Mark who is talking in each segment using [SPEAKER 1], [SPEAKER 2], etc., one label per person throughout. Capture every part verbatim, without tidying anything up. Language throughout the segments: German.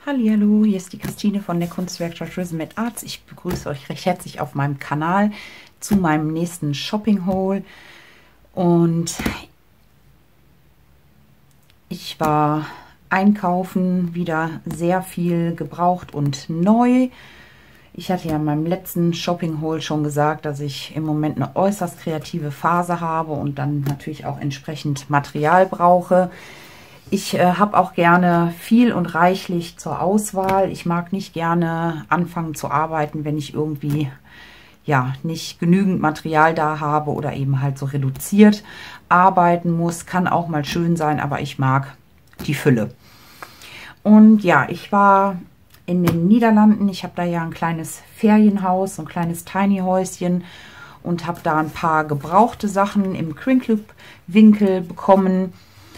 [SPEAKER 1] Hallihallo, hier ist die Christine von der Kunstwerkstatt Rhythm and Arts. Ich begrüße euch recht herzlich auf meinem Kanal zu meinem nächsten Shopping Haul. Und ich war einkaufen, wieder sehr viel gebraucht und neu. Ich hatte ja in meinem letzten Shopping Haul schon gesagt, dass ich im Moment eine äußerst kreative Phase habe und dann natürlich auch entsprechend Material brauche. Ich äh, habe auch gerne viel und reichlich zur Auswahl. Ich mag nicht gerne anfangen zu arbeiten, wenn ich irgendwie ja nicht genügend Material da habe oder eben halt so reduziert arbeiten muss. Kann auch mal schön sein, aber ich mag die Fülle. Und ja, ich war in den Niederlanden. Ich habe da ja ein kleines Ferienhaus, so ein kleines Tiny-Häuschen und habe da ein paar gebrauchte Sachen im Crinkloop-Winkel bekommen.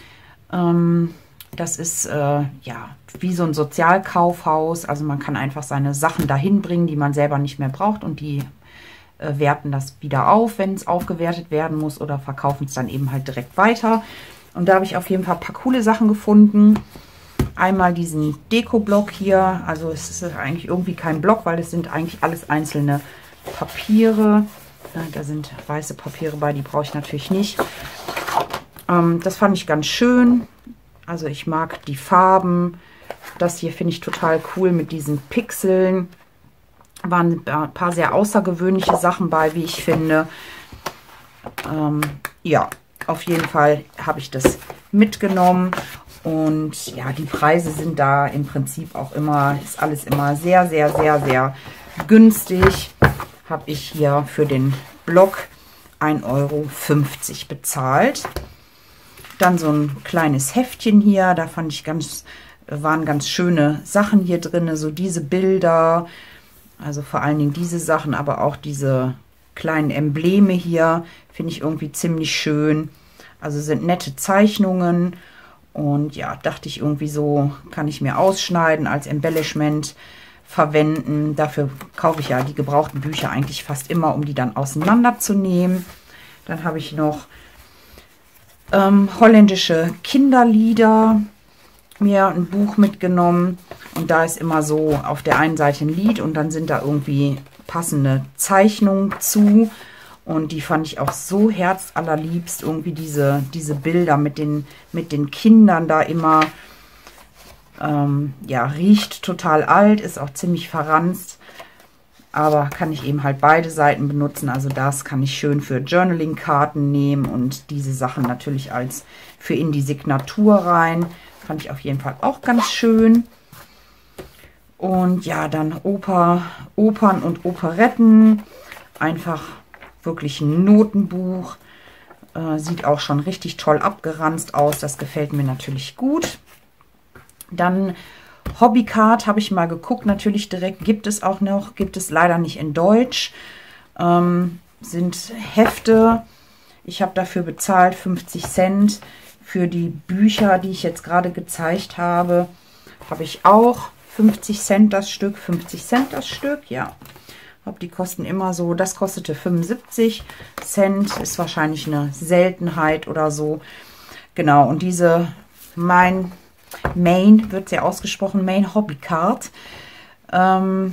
[SPEAKER 1] Das ist äh, ja wie so ein Sozialkaufhaus. Also man kann einfach seine Sachen dahin bringen, die man selber nicht mehr braucht, und die äh, werten das wieder auf, wenn es aufgewertet werden muss, oder verkaufen es dann eben halt direkt weiter. Und da habe ich auf jeden Fall ein paar coole Sachen gefunden. Einmal diesen Deko-Block hier. Also es ist eigentlich irgendwie kein Block, weil es sind eigentlich alles einzelne Papiere. Ja, da sind weiße Papiere bei, die brauche ich natürlich nicht. Ähm, das fand ich ganz schön. Also ich mag die Farben. Das hier finde ich total cool mit diesen Pixeln. Waren ein paar sehr außergewöhnliche Sachen bei, wie ich finde. Ähm, ja, auf jeden Fall habe ich das mitgenommen. Und ja, die Preise sind da im Prinzip auch immer, ist alles immer sehr, sehr, sehr, sehr günstig. Habe ich hier für den Block ein Euro fünfzig bezahlt. Dann so ein kleines Heftchen hier, da fand ich ganz, waren ganz schöne Sachen hier drin, so diese Bilder, also vor allen Dingen diese Sachen, aber auch diese kleinen Embleme hier, finde ich irgendwie ziemlich schön. Also sind nette Zeichnungen und ja, dachte ich irgendwie so, kann ich mir ausschneiden, als Embellishment verwenden. Dafür kaufe ich ja die gebrauchten Bücher eigentlich fast immer, um die dann auseinanderzunehmen. Dann habe ich noch Ähm, holländische Kinderlieder, mir ein Buch mitgenommen, und da ist immer so auf der einen Seite ein Lied und dann sind da irgendwie passende Zeichnungen zu, und die fand ich auch so herzallerliebst, irgendwie diese, diese Bilder mit den, mit den Kindern da immer. Ähm, ja, riecht total alt, ist auch ziemlich verranzt. Aber kann ich eben halt beide Seiten benutzen. Also das kann ich schön für Journaling-Karten nehmen und diese Sachen natürlich als für in die Signatur rein. Fand ich auf jeden Fall auch ganz schön. Und ja, dann Oper, Opern und Operetten. Einfach wirklich ein Notenbuch. Äh, sieht auch schon richtig toll abgeranzt aus. Das gefällt mir natürlich gut. Dann Hobbycard habe ich mal geguckt, natürlich direkt gibt es auch noch, gibt es leider nicht in Deutsch, ähm, sind Hefte. Ich habe dafür bezahlt fünfzig Cent. Für die Bücher, die ich jetzt gerade gezeigt habe, habe ich auch fünfzig Cent das Stück, fünfzig Cent das Stück, ja. Hab die kosten immer so, das kostete fünfundsiebzig Cent, ist wahrscheinlich eine Seltenheit oder so. Genau, und diese, mein Main, wird sehr ausgesprochen, Main Hobbycard. Ähm,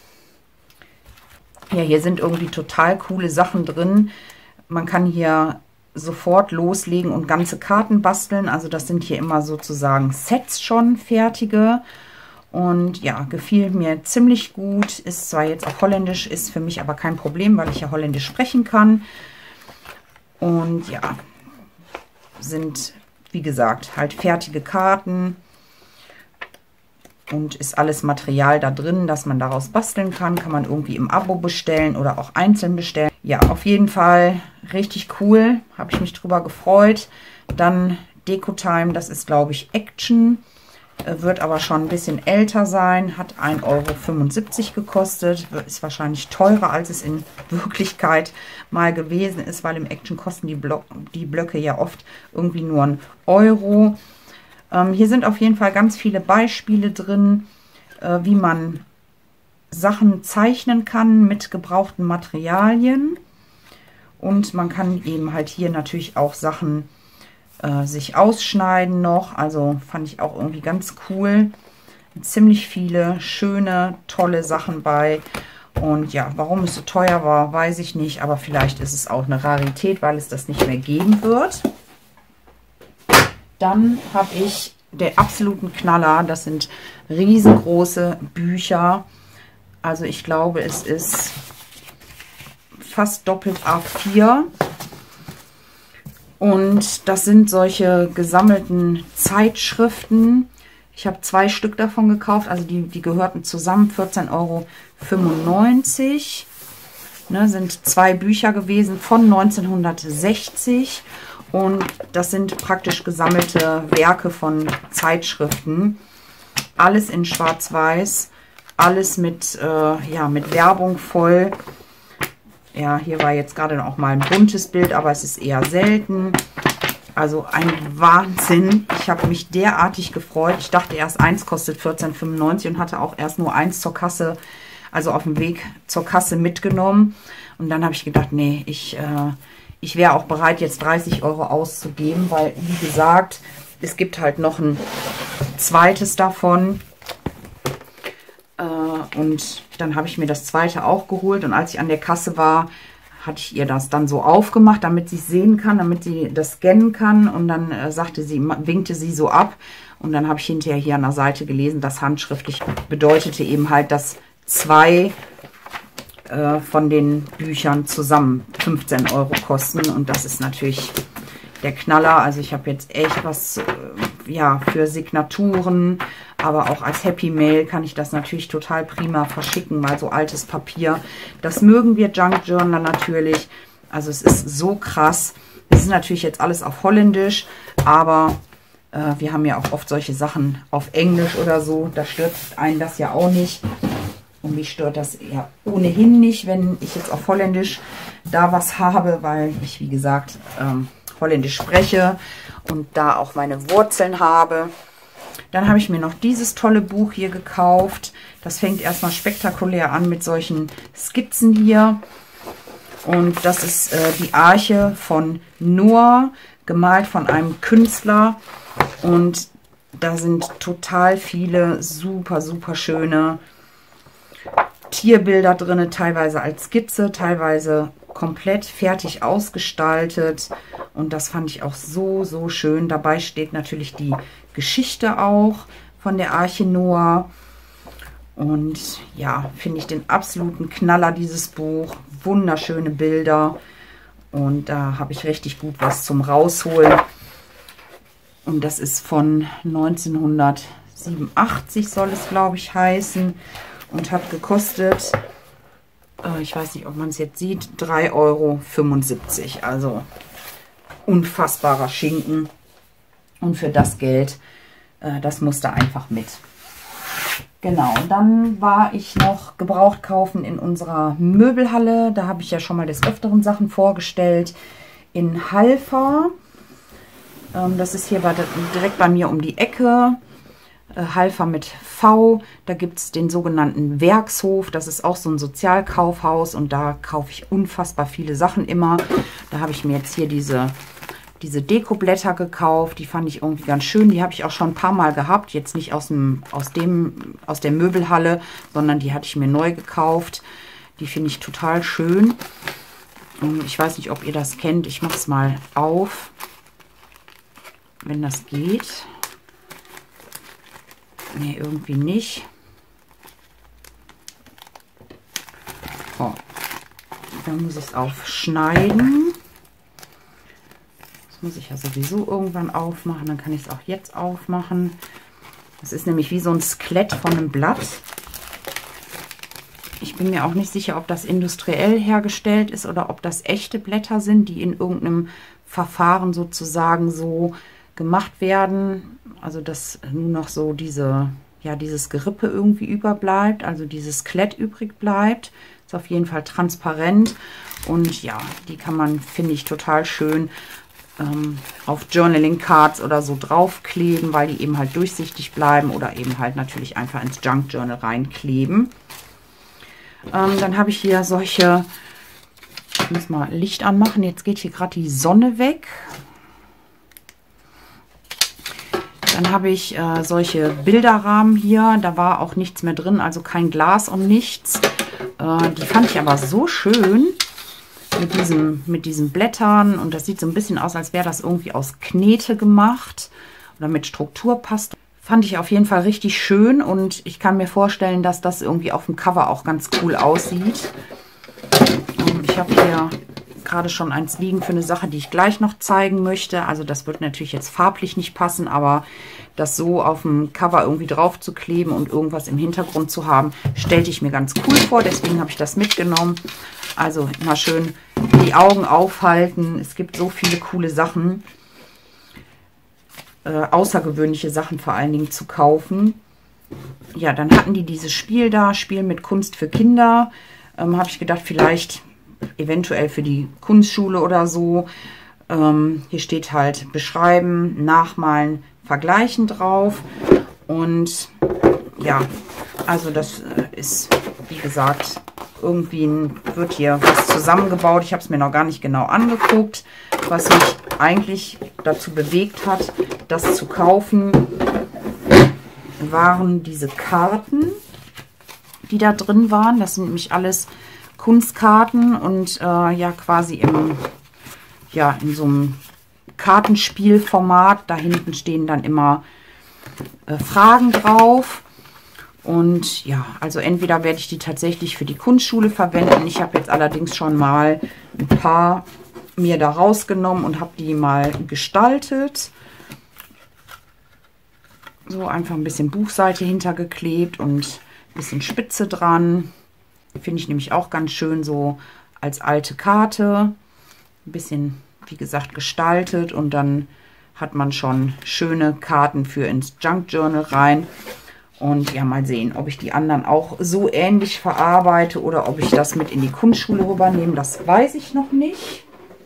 [SPEAKER 1] ja, hier sind irgendwie total coole Sachen drin. Man kann hier sofort loslegen und ganze Karten basteln. Also das sind hier immer sozusagen Sets schon, fertige. Und ja, gefiel mir ziemlich gut. Ist zwar jetzt auf Holländisch, ist für mich aber kein Problem, weil ich ja Holländisch sprechen kann. Und ja, sind, wie gesagt, halt fertige Karten. Und ist alles Material da drin, dass man daraus basteln kann. Kann man irgendwie im Abo bestellen oder auch einzeln bestellen. Ja, auf jeden Fall richtig cool. Habe ich mich drüber gefreut. Dann Decotime, das ist, glaube ich, Action. Wird aber schon ein bisschen älter sein. Hat ein Euro fünfundsiebzig gekostet. Ist wahrscheinlich teurer, als es in Wirklichkeit mal gewesen ist, weil im Action kosten die, Blo die Blöcke ja oft irgendwie nur einen Euro. Ähm, hier sind auf jeden Fall ganz viele Beispiele drin, äh, wie man Sachen zeichnen kann mit gebrauchten Materialien. Und man kann eben halt hier natürlich auch Sachen äh, sich ausschneiden noch. Also fand ich auch irgendwie ganz cool. ziemlich viele schöne, tolle Sachen bei. Und ja, warum es so teuer war, weiß ich nicht. Aber vielleicht ist es auch eine Rarität, weil es das nicht mehr geben wird. Dann habe ich den absoluten Knaller. Das sind riesengroße Bücher. Also ich glaube, es ist fast doppelt A vier. Und das sind solche gesammelten Zeitschriften. Ich habe zwei Stück davon gekauft, also die, die gehörten zusammen, vierzehn Euro fünfundneunzig. Ne, sind zwei Bücher gewesen von neunzehnhundertsechzig. Und das sind praktisch gesammelte Werke von Zeitschriften. Alles in Schwarz-Weiß, alles mit, äh, ja, mit Werbung voll. Ja, hier war jetzt gerade auch mal ein buntes Bild, aber es ist eher selten. Also ein Wahnsinn. Ich habe mich derartig gefreut. Ich dachte erst, eins kostet vierzehn fünfundneunzig und hatte auch erst nur eins zur Kasse, also auf dem Weg zur Kasse mitgenommen. Und dann habe ich gedacht, nee, ich, äh, ich wäre auch bereit, jetzt dreißig Euro auszugeben, weil, wie gesagt, es gibt halt noch ein zweites davon. Äh, und dann habe ich mir das zweite auch geholt. Und als ich an der Kasse war, hatte ich ihr das dann so aufgemacht, damit sie es sehen kann, damit sie das scannen kann. Und dann äh, sagte sie, winkte sie so ab. Und dann habe ich hinterher hier an der Seite gelesen, das handschriftlich bedeutete eben halt, dass zwei äh, von den Büchern zusammen fünfzehn Euro kosten. Und das ist natürlich der Knaller. Also ich habe jetzt echt was, äh, ja, für Signaturen, aber auch als Happy Mail kann ich das natürlich total prima verschicken, weil so altes Papier, das mögen wir Junk Journal natürlich. Also es ist so krass. Es ist natürlich jetzt alles auf Holländisch, aber äh, wir haben ja auch oft solche Sachen auf Englisch oder so. Da stört einen das ja auch nicht. Und mich stört das ja ohnehin nicht, wenn ich jetzt auf Holländisch da was habe, weil ich, wie gesagt, ähm, Holländisch spreche und da auch meine Wurzeln habe. Dann habe ich mir noch dieses tolle Buch hier gekauft. Das fängt erstmal spektakulär an mit solchen Skizzen hier. Und das ist äh, die Arche von Noah, gemalt von einem Künstler. Und da sind total viele super, super schöne Tierbilder drin, teilweise als Skizze, teilweise komplett fertig ausgestaltet. Und das fand ich auch so, so schön. Dabei steht natürlich die Geschichte auch von der Arche Noah. Und ja, finde ich den absoluten Knaller, dieses Buch. Wunderschöne Bilder. Und da habe ich richtig gut was zum Rausholen. Und das ist von neunzehnhundertsiebenundachtzig, soll es, glaube ich, heißen. Und hat gekostet, äh, ich weiß nicht, ob man es jetzt sieht, drei Euro fünfundsiebzig. Also unfassbarer Schinken. Und für das Geld, äh, das musste einfach mit. Genau, dann war ich noch gebraucht kaufen in unserer Möbelhalle. Da habe ich ja schon mal des Öfteren Sachen vorgestellt. In Halver. Ähm, das ist hier bei, direkt bei mir um die Ecke. Äh, Halver mit V. Da gibt es den sogenannten Werkshof. Das ist auch so ein Sozialkaufhaus. Und da kaufe ich unfassbar viele Sachen immer. Da habe ich mir jetzt hier diese... diese Dekoblätter gekauft, die fand ich irgendwie ganz schön. Die habe ich auch schon ein paar Mal gehabt. Jetzt nicht aus, dem, aus, dem, aus der Möbelhalle, sondern die hatte ich mir neu gekauft. Die finde ich total schön. Und ich weiß nicht, ob ihr das kennt. Ich mache es mal auf, wenn das geht. Nee, irgendwie nicht. Oh. Dann muss ich es aufschneiden. Das muss ich ja sowieso irgendwann aufmachen. Dann kann ich es auch jetzt aufmachen. Das ist nämlich wie so ein Skelett von einem Blatt. Ich bin mir auch nicht sicher, ob das industriell hergestellt ist oder ob das echte Blätter sind, die in irgendeinem Verfahren sozusagen so gemacht werden. Also dass nur noch so diese, ja, dieses Gerippe irgendwie überbleibt, also dieses Skelett übrig bleibt. Ist auf jeden Fall transparent. Und ja, die kann man, finde ich, total schön auf Journaling Cards oder so draufkleben, weil die eben halt durchsichtig bleiben oder eben halt natürlich einfach ins Junk Journal reinkleben. Ähm, dann habe ich hier solche, ich muss mal Licht anmachen, jetzt geht hier gerade die Sonne weg. Dann habe ich äh, solche Bilderrahmen hier. Da war auch nichts mehr drin, also kein Glas und nichts. Äh, die fand ich aber so schön mit, diesem, mit diesen Blättern. Und das sieht so ein bisschen aus, als wäre das irgendwie aus Knete gemacht oder mit Strukturpaste. Fand ich auf jeden Fall richtig schön. Und ich kann mir vorstellen, dass das irgendwie auf dem Cover auch ganz cool aussieht. Und ich habe hier gerade schon eins liegen für eine Sache, die ich gleich noch zeigen möchte. Also das wird natürlich jetzt farblich nicht passen, aber das so auf dem Cover irgendwie drauf zu kleben und irgendwas im Hintergrund zu haben, stellte ich mir ganz cool vor. Deswegen habe ich das mitgenommen. Also immer schön die Augen aufhalten. Es gibt so viele coole Sachen, äh, außergewöhnliche Sachen vor allen Dingen zu kaufen. Ja, dann hatten die dieses Spiel da, Spiel mit Kunst für Kinder. Ähm, habe ich gedacht, vielleicht eventuell für die Kunstschule oder so. Ähm, hier steht halt beschreiben, nachmalen, vergleichen drauf. Und ja, also das ist, wie gesagt, irgendwie ein, wird hier was zusammengebaut. Ich habe es mir noch gar nicht genau angeguckt, was mich eigentlich dazu bewegt hat, das zu kaufen, waren diese Karten, die da drin waren. Das sind nämlich alles Kunstkarten und äh, ja quasi im, ja, in so einem Kartenspielformat. Da hinten stehen dann immer äh, Fragen drauf. Und ja, also entweder werde ich die tatsächlich für die Kunstschule verwenden. Ich habe jetzt allerdings schon mal ein paar mir da rausgenommen und habe die mal gestaltet. So einfach ein bisschen Buchseite hintergeklebt und ein bisschen Spitze dran. Finde ich nämlich auch ganz schön so als alte Karte. Ein bisschen, wie gesagt, gestaltet. Und dann hat man schon schöne Karten für ins Junk Journal rein. Und ja, mal sehen, ob ich die anderen auch so ähnlich verarbeite oder ob ich das mit in die Kunstschule rübernehme. Das weiß ich noch nicht.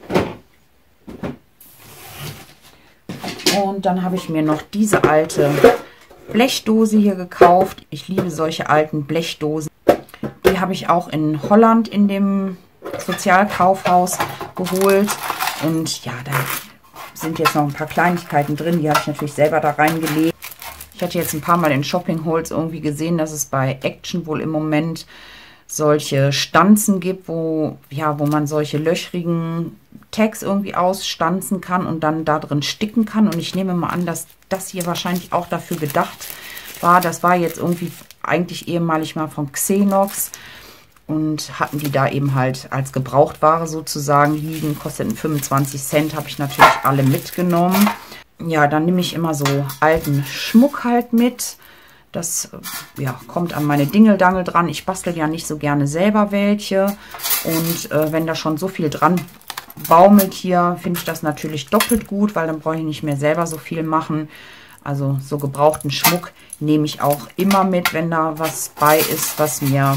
[SPEAKER 1] Und dann habe ich mir noch diese alte Blechdose hier gekauft. Ich liebe solche alten Blechdosen. Die habe ich auch in Holland in dem Sozialkaufhaus geholt. Und ja, da sind jetzt noch ein paar Kleinigkeiten drin. Die habe ich natürlich selber da reingelegt. Ich hatte jetzt ein paar Mal in Shopping Hauls irgendwie gesehen, dass es bei Action wohl im Moment solche Stanzen gibt, wo, ja, wo man solche löchrigen Tags irgendwie ausstanzen kann und dann da drin sticken kann. Und ich nehme mal an, dass das hier wahrscheinlich auch dafür gedacht war. Das war jetzt irgendwie eigentlich ehemalig mal von Xenox und hatten die da eben halt als Gebrauchtware sozusagen liegen. Kosteten fünfundzwanzig Cent, habe ich natürlich alle mitgenommen. Ja, dann nehme ich immer so alten Schmuck halt mit. Das ja, kommt an meine Dingeldangel dran. Ich bastel ja nicht so gerne selber welche. Und äh, wenn da schon so viel dran baumelt hier, finde ich das natürlich doppelt gut, weil dann brauche ich nicht mehr selber so viel machen. Also so gebrauchten Schmuck nehme ich auch immer mit, wenn da was bei ist, was mir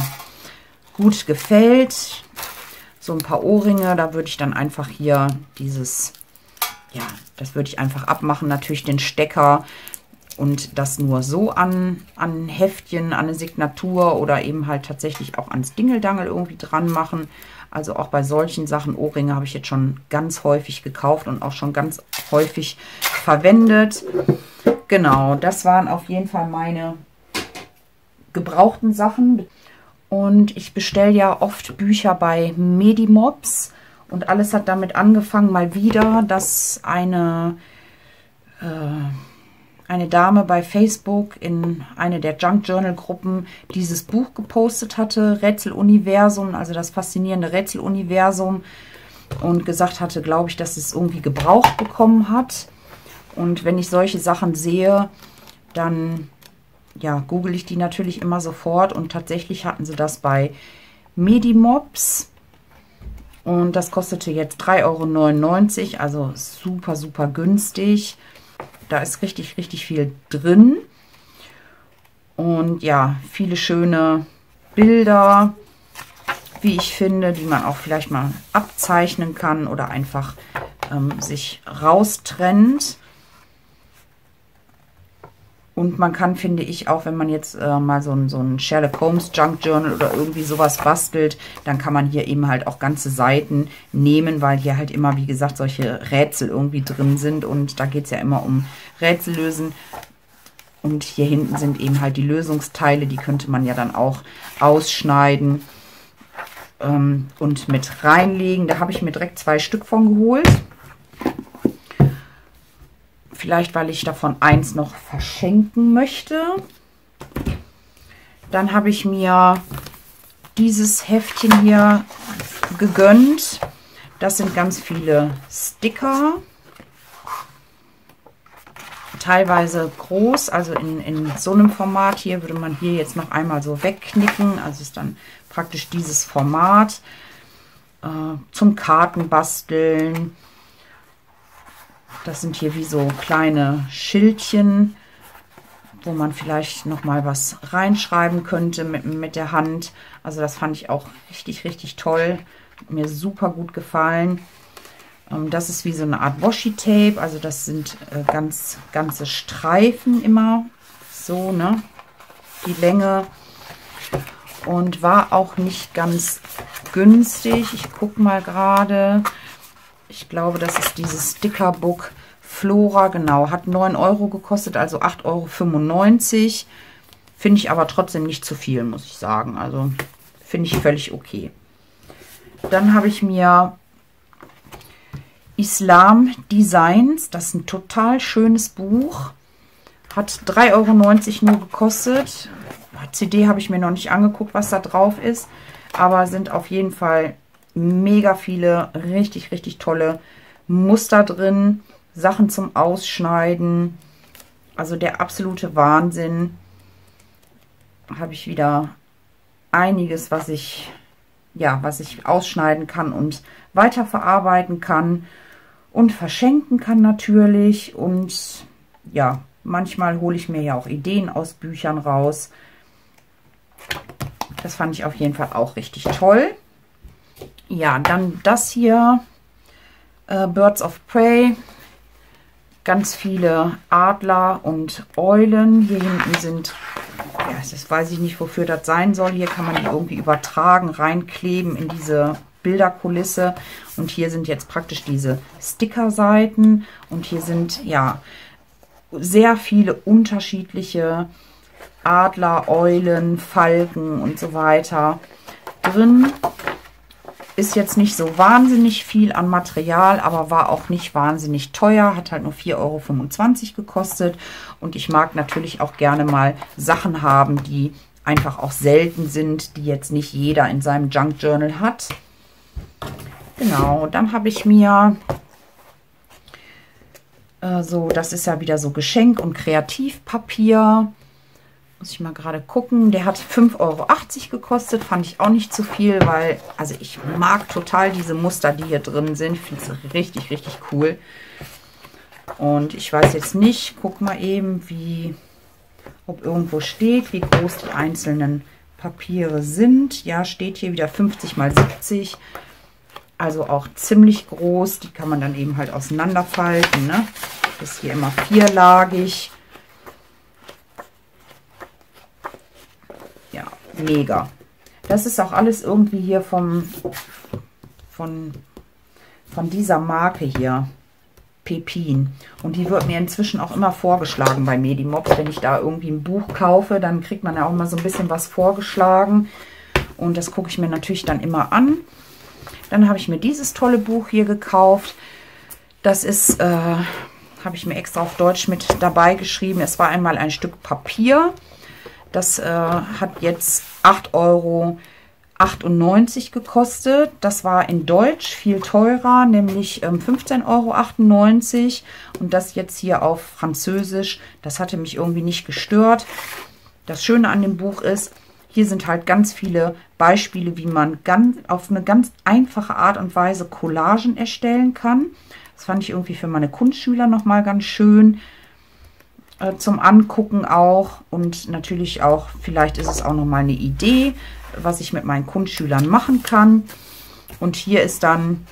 [SPEAKER 1] gut gefällt. So ein paar Ohrringe, da würde ich dann einfach hier dieses, ja, das würde ich einfach abmachen. Natürlich den Stecker und das nur so an, an Heftchen, an eine Signatur oder eben halt tatsächlich auch ans Dingeldangel irgendwie dran machen. Also auch bei solchen Sachen, Ohrringe habe ich jetzt schon ganz häufig gekauft und auch schon ganz häufig verwendet. Genau, das waren auf jeden Fall meine gebrauchten Sachen. Und ich bestelle ja oft Bücher bei Medimobs. Und alles hat damit angefangen, mal wieder, dass eine, äh, eine Dame bei Facebook in eine der Junk Journal Gruppen dieses Buch gepostet hatte, Rätseluniversum, also das faszinierende Rätseluniversum. Und gesagt hatte, glaube ich, dass es irgendwie gebraucht bekommen hat. Und wenn ich solche Sachen sehe, dann ja, google ich die natürlich immer sofort. Und tatsächlich hatten sie das bei Medimobs. Und das kostete jetzt drei Euro neunundneunzig, also super, super günstig. Da ist richtig, richtig viel drin. Und ja, viele schöne Bilder, wie ich finde, die man auch vielleicht mal abzeichnen kann oder einfach ähm, sich raustrennt. Und man kann, finde ich, auch wenn man jetzt äh, mal so ein, so ein Sherlock Holmes Junk Journal oder irgendwie sowas bastelt, dann kann man hier eben halt auch ganze Seiten nehmen, weil hier halt immer, wie gesagt, solche Rätsel irgendwie drin sind. Und da geht es ja immer um Rätsel lösen. Und hier hinten sind eben halt die Lösungsteile, die könnte man ja dann auch ausschneiden ähm, und mit reinlegen. Da habe ich mir direkt zwei Stück von geholt. Vielleicht, weil ich davon eins noch verschenken möchte. Dann habe ich mir dieses Heftchen hier gegönnt. Das sind ganz viele Sticker. Teilweise groß, also in, in so einem Format. Hier würde man hier jetzt noch einmal so wegknicken. Also ist dann praktisch dieses Format äh, zum Kartenbasteln. Das sind hier wie so kleine Schildchen, wo man vielleicht noch mal was reinschreiben könnte mit, mit der Hand. Also das fand ich auch richtig, richtig toll. Hat mir super gut gefallen. Ähm, das ist wie so eine Art Washi-Tape. Also das sind äh, ganz ganze Streifen immer. So, ne? Die Länge. Und war auch nicht ganz günstig. Ich gucke mal gerade. Ich glaube, das ist dieses Stickerbook Flora, genau, hat neun Euro gekostet, also acht Euro fünfundneunzig. Finde ich aber trotzdem nicht zu viel, muss ich sagen. Also finde ich völlig okay. Dann habe ich mir Islam Designs, das ist ein total schönes Buch. Hat drei Euro neunzig nur gekostet. C D habe ich mir noch nicht angeguckt, was da drauf ist. Aber sind auf jeden Fall mega viele, richtig, richtig tolle Muster drin. Sachen zum Ausschneiden. Also der absolute Wahnsinn. Habe ich wieder einiges, was ich, ja, was ich ausschneiden kann und weiterverarbeiten kann. Und verschenken kann natürlich. Und ja, manchmal hole ich mir ja auch Ideen aus Büchern raus. Das fand ich auf jeden Fall auch richtig toll. Ja, dann das hier, äh, Birds of Prey, ganz viele Adler und Eulen. Hier hinten sind, ja, das weiß ich nicht, wofür das sein soll. Hier kann man die irgendwie übertragen, reinkleben in diese Bilderkulisse. Und hier sind jetzt praktisch diese Stickerseiten. Und hier sind, ja, sehr viele unterschiedliche Adler, Eulen, Falken und so weiter drin. Ist jetzt nicht so wahnsinnig viel an Material, aber war auch nicht wahnsinnig teuer. Hat halt nur vier Euro fünfundzwanzig gekostet. Und ich mag natürlich auch gerne mal Sachen haben, die einfach auch selten sind, die jetzt nicht jeder in seinem Junk Journal hat. Genau, dann habe ich mir äh, so, das ist ja wieder so Geschenk- und Kreativpapier. Muss ich mal gerade gucken. Der hat fünf Euro achtzig gekostet. Fand ich auch nicht zu viel, weil, also ich mag total diese Muster, die hier drin sind. Ich finde es richtig, richtig cool. Und ich weiß jetzt nicht, guck mal eben, wie, ob irgendwo steht, wie groß die einzelnen Papiere sind. Ja, steht hier wieder fünfzig mal siebzig. Also auch ziemlich groß. Die kann man dann eben halt auseinanderfalten, ne? Das ist hier immer vierlagig. Ja, mega. Das ist auch alles irgendwie hier vom, von, von dieser Marke hier, Pepin. Und die wird mir inzwischen auch immer vorgeschlagen bei Medimobs. Wenn ich da irgendwie ein Buch kaufe, dann kriegt man ja auch mal so ein bisschen was vorgeschlagen. Und das gucke ich mir natürlich dann immer an. Dann habe ich mir dieses tolle Buch hier gekauft. Das ist, äh, habe ich mir extra auf Deutsch mit dabei geschrieben. Es war einmal ein Stück Papier. Das äh, hat jetzt acht Euro achtundneunzig gekostet. Das war in Deutsch viel teurer, nämlich ähm, fünfzehn Euro achtundneunzig. Und das jetzt hier auf Französisch, das hatte mich irgendwie nicht gestört. Das Schöne an dem Buch ist, hier sind halt ganz viele Beispiele, wie man ganz, auf eine ganz einfache Art und Weise Collagen erstellen kann. Das fand ich irgendwie für meine Kunstschüler nochmal ganz schön. Zum Angucken auch, und natürlich auch, vielleicht ist es auch noch mal eine Idee, was ich mit meinen Kunstschülern machen kann. Und hier ist dann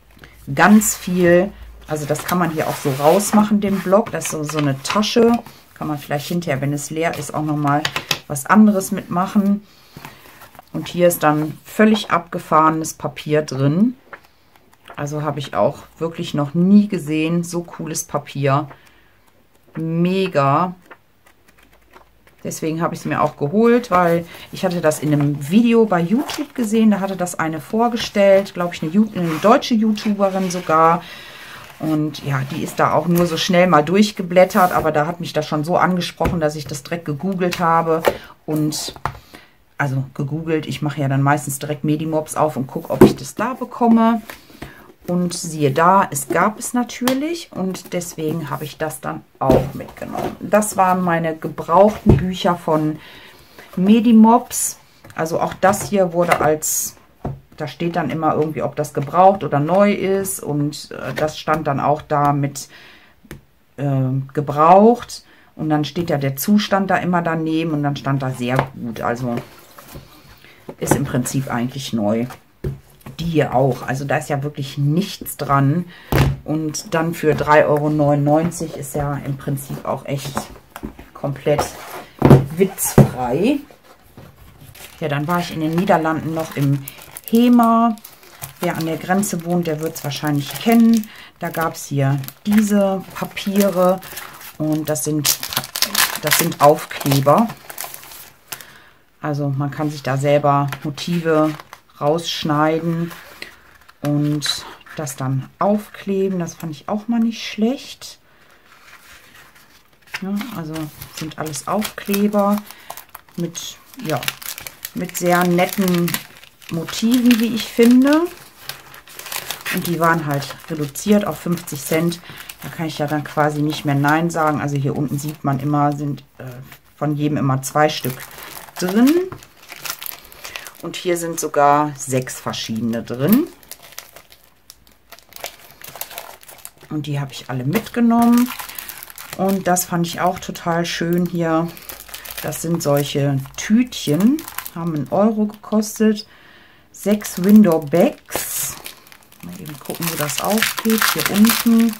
[SPEAKER 1] ganz viel, also das kann man hier auch so rausmachen, den Block, das ist so, so eine Tasche, Kann man vielleicht hinterher, wenn es leer ist, auch nochmal was anderes mitmachen. Und hier ist dann völlig abgefahrenes Papier drin. Also habe ich auch wirklich noch nie gesehen. So cooles Papier. Mega. Deswegen habe ich es mir auch geholt, weil ich hatte das in einem Video bei YouTube gesehen. Da hatte das eine vorgestellt, glaube ich, eine, eine deutsche YouTuberin sogar. Und ja, die ist da auch nur so schnell mal durchgeblättert. Aber da hat mich das schon so angesprochen, dass ich das direkt gegoogelt habe. Und also gegoogelt, ich mache ja dann meistens direkt Medimobs auf und gucke, ob ich das da bekomme. Und siehe da, es gab es natürlich und deswegen habe ich das dann auch mitgenommen. Das waren meine gebrauchten Bücher von Medimobs. Also auch das hier wurde als, da steht dann immer irgendwie, ob das gebraucht oder neu ist. Und äh, das stand dann auch da mit äh, gebraucht. Und dann steht ja der Zustand da immer daneben und dann stand da sehr gut. Also ist im Prinzip eigentlich neu. Die hier auch. Also da ist ja wirklich nichts dran. Und dann für drei Euro neunundneunzig ist ja im Prinzip auch echt komplett witzfrei. Ja, dann war ich in den Niederlanden noch im HEMA. Wer an der Grenze wohnt, der wird es wahrscheinlich kennen. Da gab es hier diese Papiere und das sind, das sind Aufkleber. Also man kann sich da selber Motive rausschneiden und das dann aufkleben. Das fand ich auch mal nicht schlecht. Ja, also sind alles Aufkleber mit, ja, mit sehr netten Motiven, wie ich finde. Und die waren halt reduziert auf fünfzig Cent. Da kann ich ja dann quasi nicht mehr Nein sagen. Also hier unten sieht man immer, sind äh, von jedem immer zwei Stück drin. Und hier sind sogar sechs verschiedene drin. Und die habe ich alle mitgenommen. Und das fand ich auch total schön hier. Das sind solche Tütchen. Haben einen Euro gekostet. Sechs Window Bags. Mal eben gucken, wo das aufgeht. Hier unten.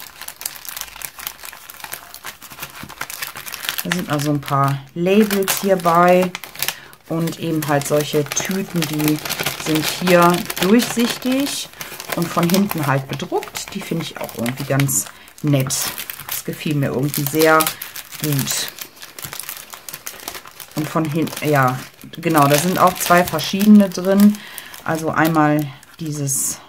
[SPEAKER 1] Da sind also ein paar Labels hierbei. Und eben halt solche Tüten, die sind hier durchsichtig und von hinten halt bedruckt. Die finde ich auch irgendwie ganz nett. Das gefiel mir irgendwie sehr gut. Und von hinten, ja, genau, da sind auch zwei verschiedene drin. Also einmal dieses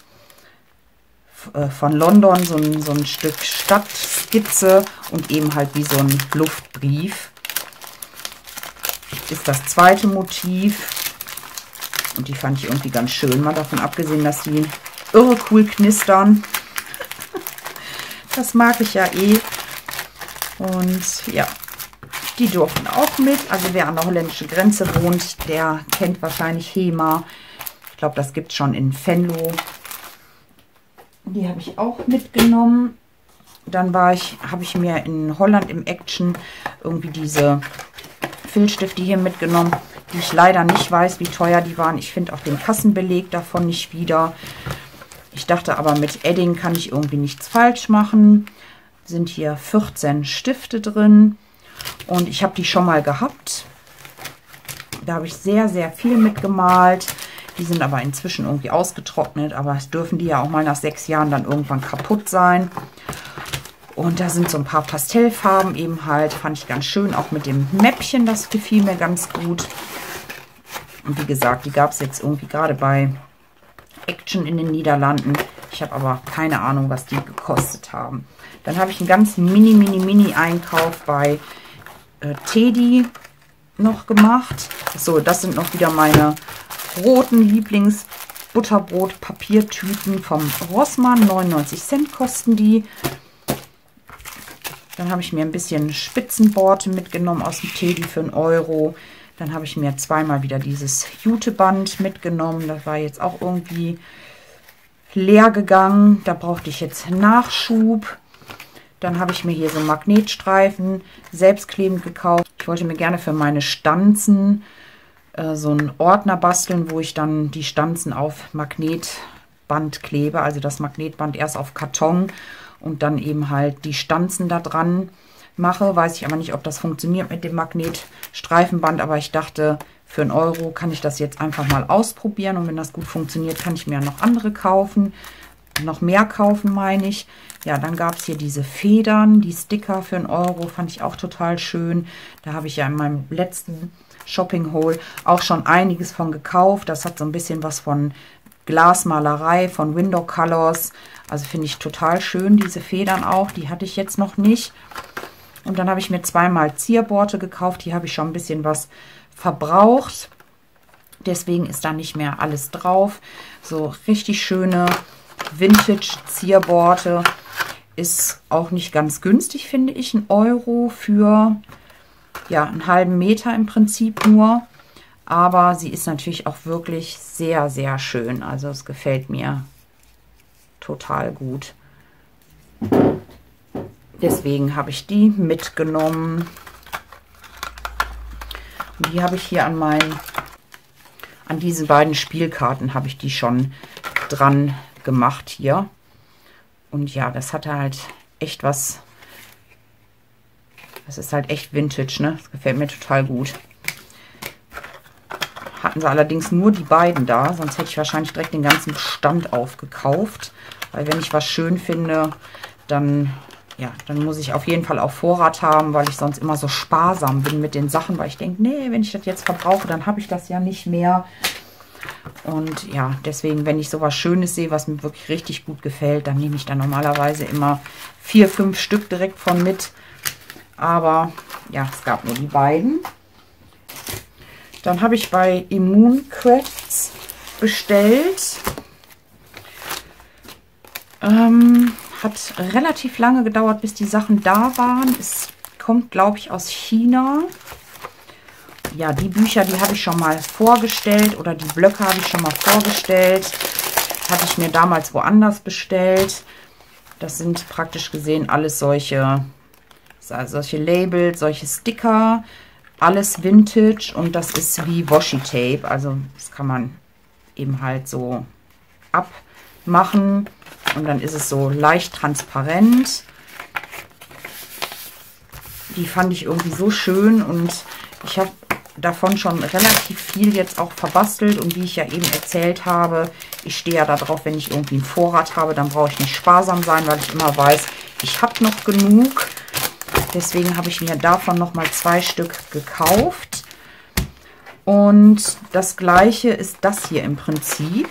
[SPEAKER 1] äh, von London, so ein, so ein Stück Stadtskizze und eben halt wie so ein Luftbrief. Ist das zweite Motiv und die fand ich irgendwie ganz schön, mal davon abgesehen, dass die irre cool knistern. Das mag ich ja eh. Und ja, die durften auch mit. Also wer an der holländischen Grenze wohnt, der kennt wahrscheinlich HEMA. Ich glaube, das gibt es schon in Venlo. Die habe ich auch mitgenommen. Dann war ich, habe ich mir in Holland im Action irgendwie diese Filzstifte hier mitgenommen, die ich leider nicht weiß, wie teuer die waren. Ich finde auch den Kassenbeleg davon nicht wieder. Ich dachte aber, mit Edding kann ich irgendwie nichts falsch machen. Sind hier vierzehn Stifte drin und ich habe die schon mal gehabt. Da habe ich sehr, sehr viel mitgemalt. Die sind aber inzwischen irgendwie ausgetrocknet, aber es dürfen die ja auch mal nach sechs Jahren dann irgendwann kaputt sein. Und da sind so ein paar Pastellfarben eben halt, fand ich ganz schön, auch mit dem Mäppchen, das gefiel mir ganz gut. Und wie gesagt, die gab es jetzt irgendwie gerade bei Action in den Niederlanden. Ich habe aber keine Ahnung, was die gekostet haben. Dann habe ich einen ganz mini, mini, mini Einkauf bei äh, Teddy noch gemacht. So, das sind noch wieder meine roten Lieblings-Butterbrot-Papiertüten vom Rossmann. neunundneunzig Cent kosten die. Dann habe ich mir ein bisschen Spitzenborte mitgenommen aus dem Teddy für einen Euro. Dann habe ich mir zweimal wieder dieses Juteband mitgenommen. Das war jetzt auch irgendwie leer gegangen. Da brauchte ich jetzt Nachschub. Dann habe ich mir hier so Magnetstreifen selbstklebend gekauft. Ich wollte mir gerne für meine Stanzen äh, so einen Ordner basteln, wo ich dann die Stanzen auf Magnetband klebe. Also das Magnetband erst auf Karton und dann eben halt die Stanzen da dran. mache. Weiß ich aber nicht, ob das funktioniert mit dem Magnetstreifenband, aber ich dachte, für einen Euro kann ich das jetzt einfach mal ausprobieren und wenn das gut funktioniert, kann ich mir noch andere kaufen, noch mehr kaufen, meine ich. Ja, dann gab es hier diese Federn, die Sticker für einen Euro, fand ich auch total schön. Da habe ich ja in meinem letzten Shopping Haul auch schon einiges von gekauft. Das hat so ein bisschen was von Glasmalerei, von Window Colors. Also finde ich total schön, diese Federn auch. Die hatte ich jetzt noch nicht. Und dann habe ich mir zweimal Zierborte gekauft. Hier habe ich schon ein bisschen was verbraucht. Deswegen ist da nicht mehr alles drauf. So richtig schöne Vintage-Zierborte. Ist auch nicht ganz günstig, finde ich. Ein Euro für ja, einen halben Meter im Prinzip nur. Aber sie ist natürlich auch wirklich sehr, sehr schön. Also es gefällt mir total gut. Deswegen habe ich die mitgenommen. Und die habe ich hier an meinen, an diesen beiden Spielkarten habe ich die schon dran gemacht hier. Und ja, das hat halt echt was. Das ist halt echt Vintage, ne? Das gefällt mir total gut. Hatten sie allerdings nur die beiden da, sonst hätte ich wahrscheinlich direkt den ganzen Bestand aufgekauft. Weil wenn ich was schön finde, dann, ja, dann muss ich auf jeden Fall auch Vorrat haben, weil ich sonst immer so sparsam bin mit den Sachen, weil ich denke, nee, wenn ich das jetzt verbrauche, dann habe ich das ja nicht mehr. Und ja, deswegen, wenn ich sowas Schönes sehe, was mir wirklich richtig gut gefällt, dann nehme ich da normalerweise immer vier, fünf Stück direkt von mit. Aber ja, es gab nur die beiden. Dann habe ich bei Immun Crafts bestellt. Ähm, hat relativ lange gedauert, bis die Sachen da waren. Es kommt, glaube ich, aus China. Ja, die Bücher, die habe ich schon mal vorgestellt oder die Blöcke habe ich schon mal vorgestellt. Hatte ich mir damals woanders bestellt. Das sind praktisch gesehen alles solche, solche Labels, solche Sticker. Alles Vintage und das ist wie Washi-Tape. Also das kann man eben halt so abmachen und dann ist es so leicht transparent. Die fand ich irgendwie so schön und ich habe davon schon relativ viel jetzt auch verbastelt und wie ich ja eben erzählt habe, ich stehe ja darauf, wenn ich irgendwie einen Vorrat habe, dann brauche ich nicht sparsam sein, weil ich immer weiß, ich habe noch genug. Deswegen habe ich mir davon noch mal zwei Stück gekauft. Und das gleiche ist das hier im Prinzip.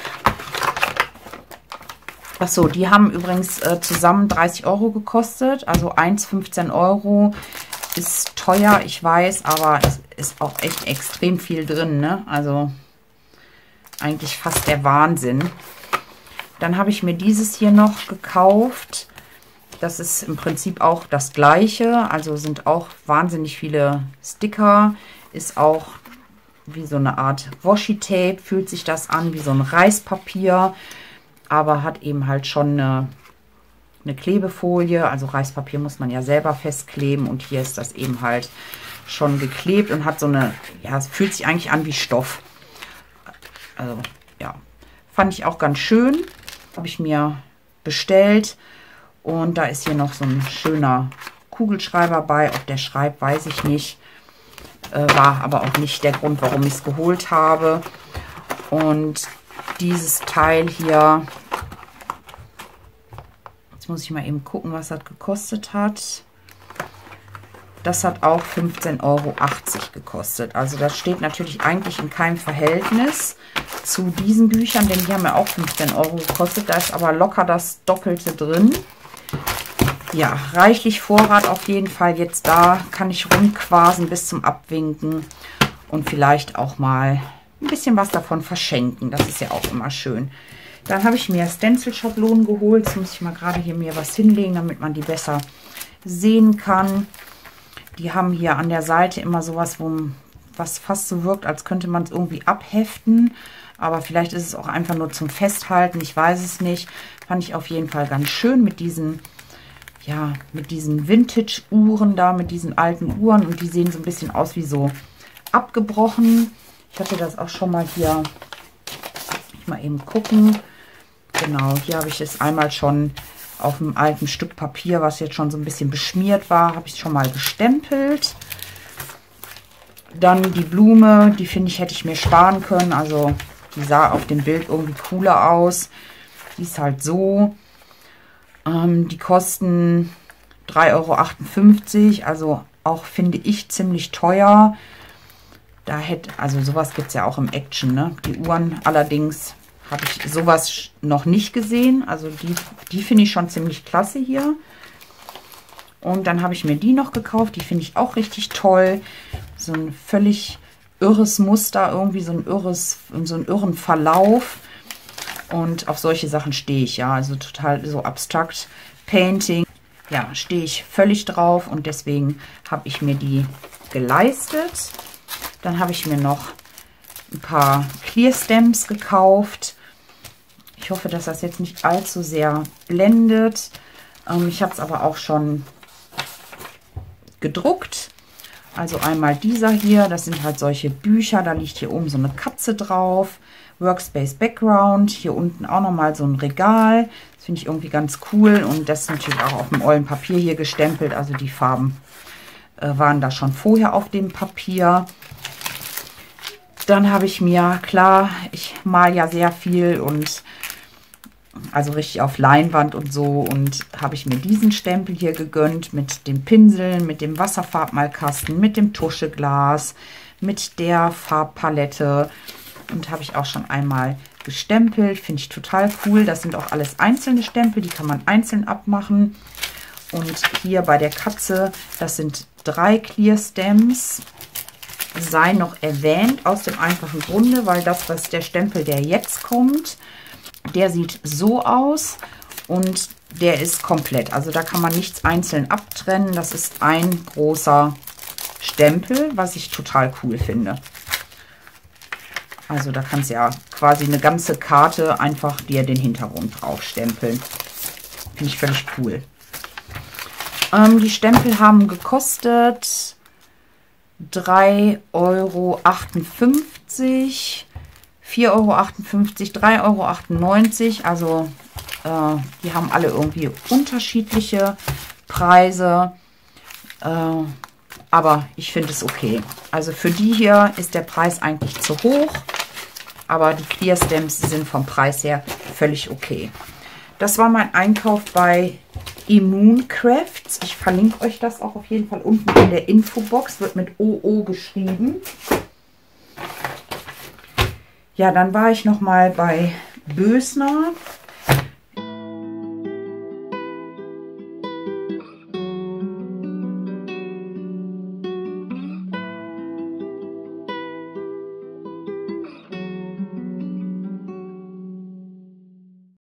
[SPEAKER 1] Achso, die haben übrigens äh, zusammen dreißig Euro gekostet. Also eins fünfzehn Euro ist teuer, ich weiß, aber es ist auch echt extrem viel drin, ne? Also eigentlich fast der Wahnsinn. Dann habe ich mir dieses hier noch gekauft. Das ist im Prinzip auch das gleiche, also sind auch wahnsinnig viele Sticker, ist auch wie so eine Art Washi-Tape, fühlt sich das an, wie so ein Reispapier, aber hat eben halt schon eine, eine Klebefolie, also Reispapier muss man ja selber festkleben und hier ist das eben halt schon geklebt und hat so eine, ja, es fühlt sich eigentlich an wie Stoff. Also ja, fand ich auch ganz schön, habe ich mir bestellt. Und da ist hier noch so ein schöner Kugelschreiber bei. Ob der schreibt, weiß ich nicht. Äh, war aber auch nicht der Grund, warum ich es geholt habe. Und dieses Teil hier, jetzt muss ich mal eben gucken, was das gekostet hat. Das hat auch fünfzehn Euro achtzig gekostet. Also das steht natürlich eigentlich in keinem Verhältnis zu diesen Büchern, denn die haben ja auch fünfzehn Euro gekostet. Da ist aber locker das Doppelte drin. Ja, reichlich Vorrat auf jeden Fall jetzt da. Kann ich rumquasen bis zum Abwinken und vielleicht auch mal ein bisschen was davon verschenken. Das ist ja auch immer schön. Dann habe ich mir Stencil-Schablonen geholt. Jetzt muss ich mal gerade hier mir was hinlegen, damit man die besser sehen kann. Die haben hier an der Seite immer sowas, wo, was fast so wirkt, als könnte man es irgendwie abheften. Aber vielleicht ist es auch einfach nur zum Festhalten. Ich weiß es nicht. Fand ich auf jeden Fall ganz schön mit diesen... Ja, mit diesen Vintage-Uhren da, mit diesen alten Uhren. Und die sehen so ein bisschen aus wie so abgebrochen. Ich hatte das auch schon mal hier, ich mal eben gucken. Genau, hier habe ich es einmal schon auf einem alten Stück Papier, was jetzt schon so ein bisschen beschmiert war, habe ich schon mal gestempelt. Dann die Blume, die finde ich, hätte ich mir sparen können. Also die sah auf dem Bild irgendwie cooler aus. Die ist halt so. Ähm, die kosten drei Euro achtundfünfzig. Also auch, finde ich, ziemlich teuer. Da hätte, also sowas gibt es ja auch im Action, ne? Die Uhren allerdings habe ich sowas noch nicht gesehen. Also die, die finde ich schon ziemlich klasse hier. Und dann habe ich mir die noch gekauft. Die finde ich auch richtig toll. So ein völlig irres Muster, irgendwie so ein irres, so einen irren Verlauf. Und auf solche Sachen stehe ich, ja. Also total so abstrakt Painting. Ja, stehe ich völlig drauf und deswegen habe ich mir die geleistet. Dann habe ich mir noch ein paar Clear Stamps gekauft. Ich hoffe, dass das jetzt nicht allzu sehr blendet. Ähm, ich habe es aber auch schon gedruckt. Also einmal dieser hier, das sind halt solche Bücher, da liegt hier oben so eine Katze drauf. Workspace Background, hier unten auch nochmal so ein Regal. Das finde ich irgendwie ganz cool und das ist natürlich auch auf dem ollen Papier hier gestempelt. Also die Farben äh, waren da schon vorher auf dem Papier. Dann habe ich mir, klar, ich male ja sehr viel und also richtig auf Leinwand und so, und habe ich mir diesen Stempel hier gegönnt mit dem Pinsel, mit dem Wasserfarbmalkasten, mit dem Tuscheglas, mit der Farbpalette, und habe ich auch schon einmal gestempelt. Finde ich total cool. Das sind auch alles einzelne Stempel, die kann man einzeln abmachen. Und hier bei der Katze, das sind drei Clear Stamps. Sei noch erwähnt, aus dem einfachen Grunde, weil das, was der Stempel, der jetzt kommt, der sieht so aus und der ist komplett. Also da kann man nichts einzeln abtrennen. Das ist ein großer Stempel, was ich total cool finde. Also da kannst du ja quasi eine ganze Karte einfach dir den Hintergrund drauf stempeln. Finde ich völlig cool. Ähm, die Stempel haben gekostet drei Euro achtundfünfzig. vier Euro achtundfünfzig, drei Euro achtundneunzig, also äh, die haben alle irgendwie unterschiedliche Preise, äh, aber ich finde es okay. Also für die hier ist der Preis eigentlich zu hoch, aber die Clear Stamps sind vom Preis her völlig okay. Das war mein Einkauf bei Immune Crafts. Ich verlinke euch das auch auf jeden Fall unten in der Infobox, wird mit O O geschrieben. Ja, dann war ich noch mal bei Bösner.